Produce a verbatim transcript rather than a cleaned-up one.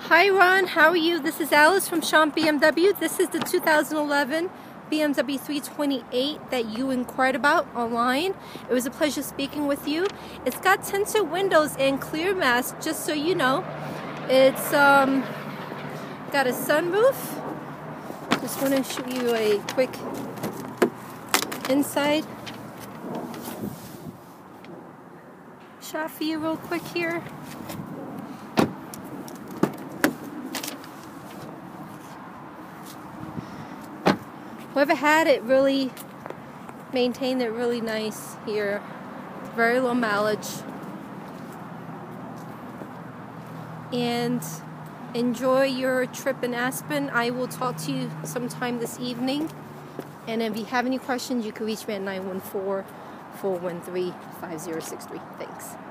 Hi Ron, how are you? This is Alice from Schomp B M W. This is the two thousand eleven B M W three twenty-eight that you inquired about online. It was a pleasure speaking with you. It's got tinted windows and clear mask, just so you know. It's um, got a sunroof. Just want to show you a quick inside shot for you real quick here. Whoever had it really maintained it really nice here. Very low mileage. And enjoy your trip in Aspen. I will talk to you sometime this evening. And if you have any questions, you can reach me at nine one four, four one three, five zero six three. Thanks.